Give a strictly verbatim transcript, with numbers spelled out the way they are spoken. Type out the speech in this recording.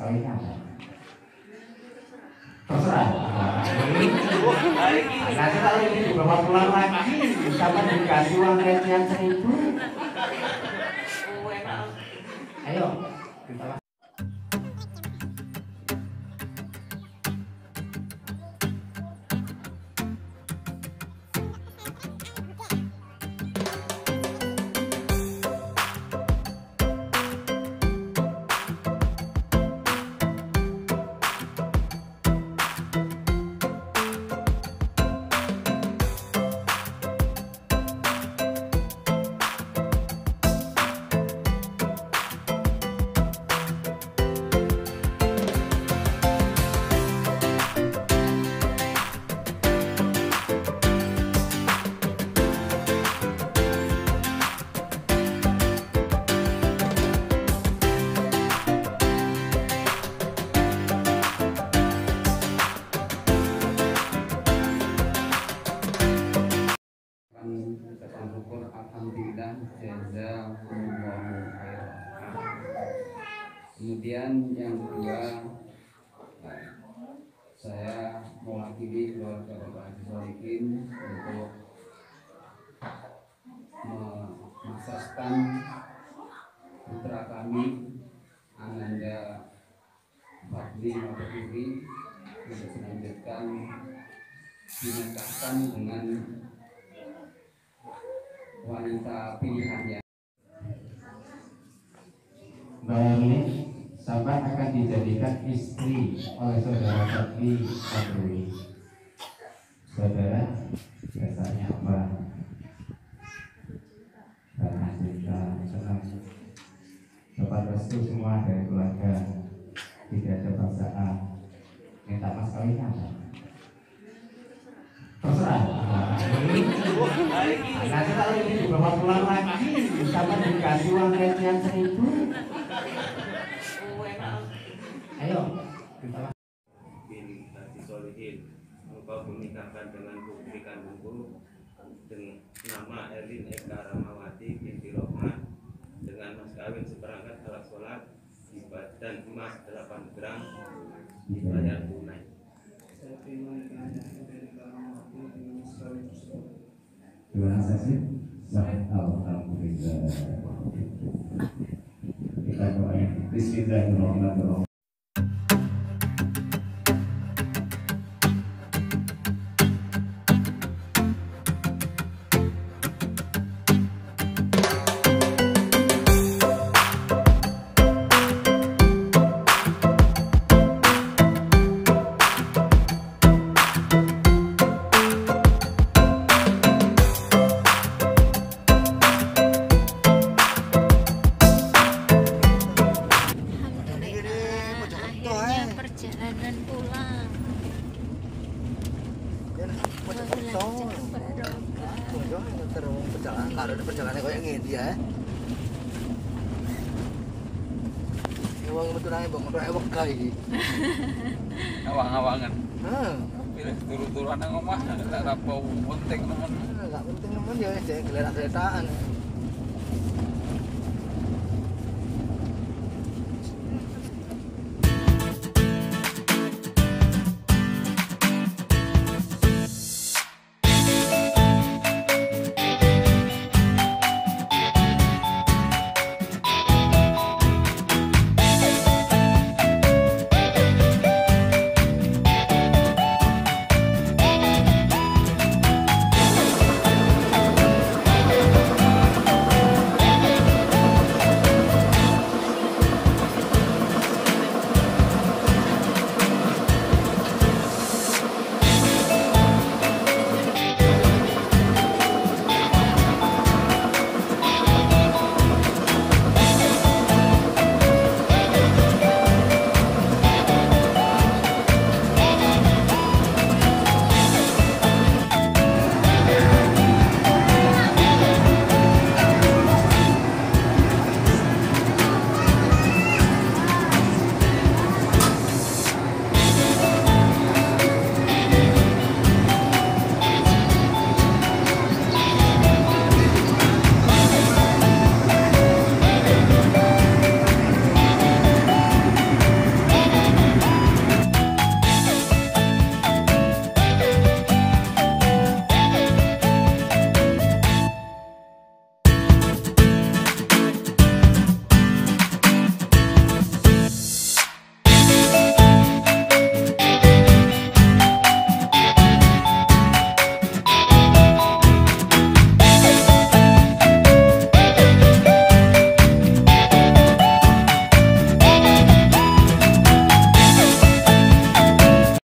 kawinnya apa? Terserah. Nanti kalau ini dibawa pulang lagi, sama dikasih uang recehan seribu. Ayo, kita lah. Ucapan syukur alhamdulillah jazakumullahu khairan. Kemudian yang kedua, saya mewakili keluarga Bapak Haji Sholikin untuk memasaskan putra kami Ananda Fadli Mabudi untuk melanjutkan dinikahkan dengan wanita pilihannya. Mbak Erlin sampai akan dijadikan istri oleh saudara Fadli Mabudi. Saudara, biasanya apa? Karena kita senang dapat restu semua dari keluarga, tidak ada paksaan. Minta mas kawinnya apa? Terserah. Nanti kalau ini dibawa pulang lagi, sama dikasih uang recehan seribu. Ayo, kita lah. Bin Haji Sholikin, engkau menikahkan dengan putri kandungku dengan nama Erlin Eka Ramawati binti Rohman dengan mas kawin seperangkat alat sholat dan emas delapan gram dibayar tunai. Terima kasih. Alhamdulillah. Kita doakan. Bismillahirrahmanirrahim. Perjalanan pulang. Perjalanan kalau ada perjalanan kayak gini ya. Ya wong meturane mbok ngono wegah iki. Awang-awangan. Heeh. Pilih turu-turuan nang omah, nek ora penting nemen. Enggak penting nemen ya, gelerak-geletakan.